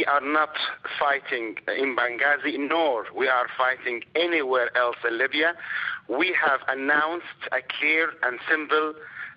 are not fighting in Benghazi, nor we are fighting anywhere else in Libya. We have announced a clear and simple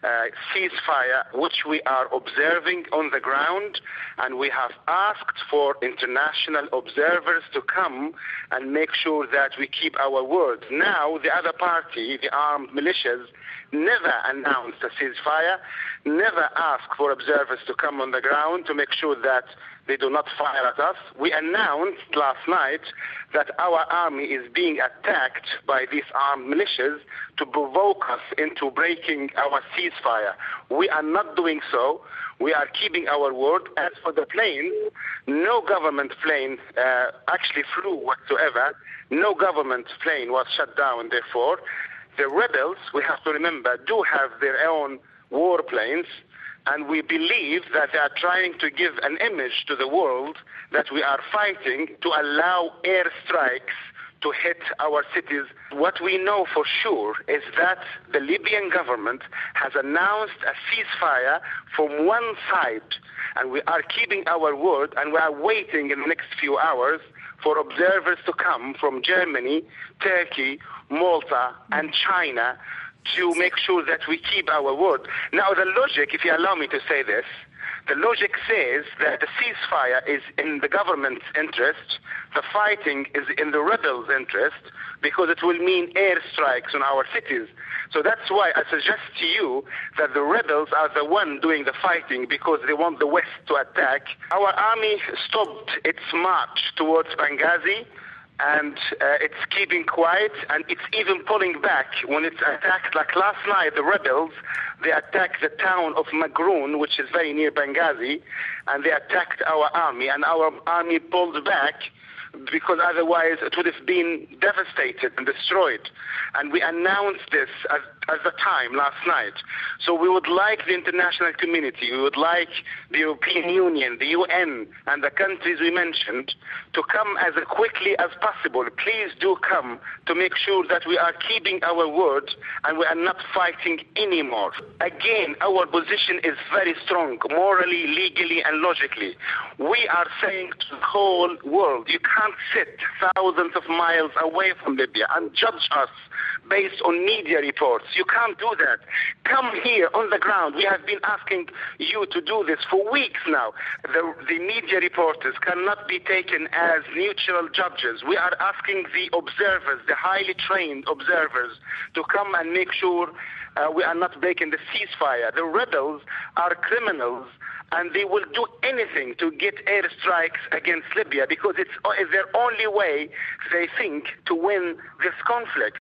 ceasefire, which we are observing on the ground, and we have asked for international observers to come and make sure that we keep our word. Now, the other party, the armed militias, never announced a ceasefire, never asked for observers to come on the ground to make sure that they do not fire at us. We announced last night that our army is being attacked by these armed militias to provoke us into breaking our ceasefire. We are not doing so. We are keeping our word. As for the planes, no government plane actually flew whatsoever. No government plane was shut down, therefore. The rebels, we have to remember, do have their own warplanes, and we believe that they are trying to give an image to the world that we are fighting to allow airstrikes to hit our cities. What we know for sure is that the Libyan government has announced a ceasefire from one side, and we are keeping our word, and we are waiting in the next few hours for observers to come from Germany, Turkey, Malta, and China to make sure that we keep our word. Now, the logic, if you allow me to say this, the logic says that the ceasefire is in the government's interest, the fighting is in the rebels' interest, because it will mean airstrikes on our cities. So that's why I suggest to you that the rebels are the one doing the fighting because they want the West to attack. Our army stopped its march towards Benghazi, and it's keeping quiet, and it's even pulling back when it's attacked. Like last night, the rebels, they attacked the town of Magroon, which is very near Benghazi, and they attacked our army, and our army pulled back because otherwise it would have been devastated and destroyed. And we announced this at the time last night. So we would like the international community, we would like the European Union, the UN, and the countries we mentioned to come as quickly as possible. Please do come to make sure that we are keeping our word and we are not fighting anymore. Again, our position is very strong, morally, legally, and logically. We are saying to the whole world, you can't sit thousands of miles away from Libya and judge us based on media reports. You can't do that. Come here on the ground. We have been asking you to do this for weeks now. The media reporters cannot be taken as neutral judges. We are asking the observers, the highly trained observers, to come and make sure we are not breaking the ceasefire. The rebels are criminals, and they will do anything to get airstrikes against Libya because it's their only way, they think, to win this conflict.